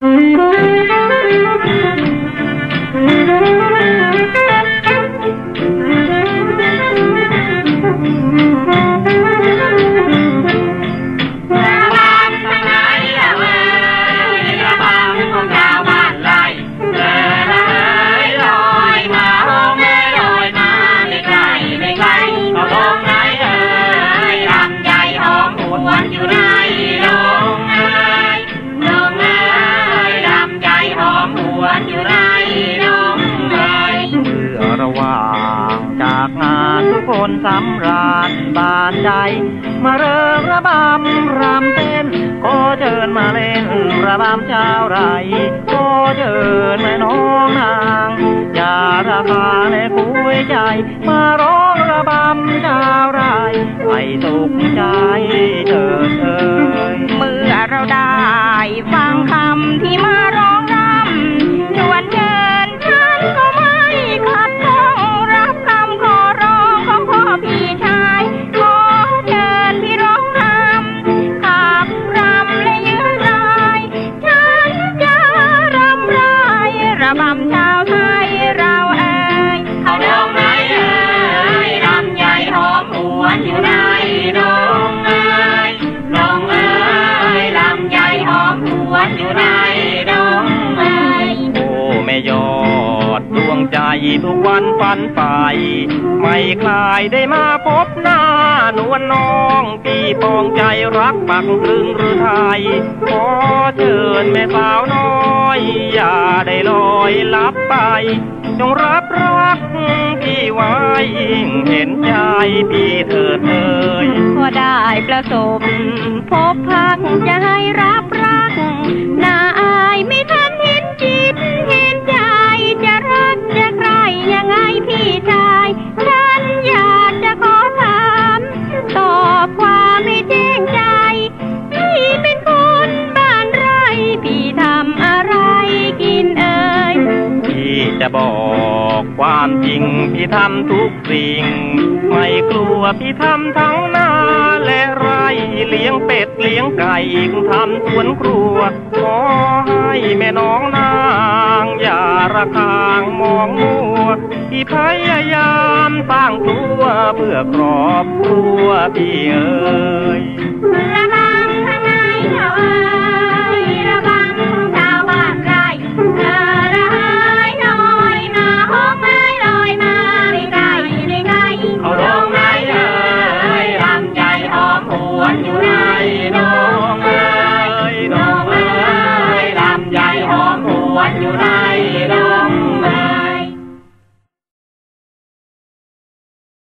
คนสำราญบานใจมาเริ่มระบำรำเต้นก็เชิญมาเล่นระบำเจ้าไรก็เชิญแม่น้องนางอย่าราคาและคุยใจมาร้องระบำเจ้าไรให้สุขใจเถิดเอ่ยเมื่อเราได้ฟังคำที่มาร้องรำชวนเชิญฉันก็ไม่ขัดข้องรับคำขอร้องของพ่อพี่ชายขอเชิญพี่ร้องรำขับรำและยืนรายฉันจะรำไรระบำชาวไทยเราเอ่ยเอาดงไหนเอ่ยรำใหญ่หอมหวนอยู่ในดงเอ่ยดงเอ่ยรำใหญ่หอมหวนอยู่ในดงเอ่ยโอ้แม่ยอดดวงใจทุกวันฝันใฝ่ไม่คลายได้มาพบหน้านวลน้องพี่ปองใจรักปักตรึงหรือไทยขอเชิญแม่สาวน้อยอย่าได้ลอยลับไปจงรับรักพี่ไว้เห็นใจพี่เถิดเอ่ยพอได้ประสบพบพักจะให้รับรักน่าอายไม่ทันเห็นจิตเห็นใจจะรักจะใครยังไงพี่ชายฉันอยากจะขอถามตอบความไม่แจ้งใจพี่เป็นคนบ้านไรพี่ทำอะไรกินเอ่ยพี่จะบอกความจริงพี่ทำทุกสิ่งไม่กลัวพี่ทำทั้งนาและไรเลี้ยงเป็ดเลี้ยงไก่ทำสวนครัวขอให้แม่น้องนางอย่าระคางมองมัวพี่พยายามสร้างตัวเพื่อครอบครัวพี่เอ๋ยระบำทั้งไงเจ้าเอ๋ยระบำของชาวบ้านไรระหายลอยมาหอมไม้ลอยมาไม่ไกลไม่ไกลเอาดงไหนเอ๋ยรำใจหอมหวนอยู่ในดงเอ๋ยดงเอ๋ยรำใจหอมหวนอยู่ใน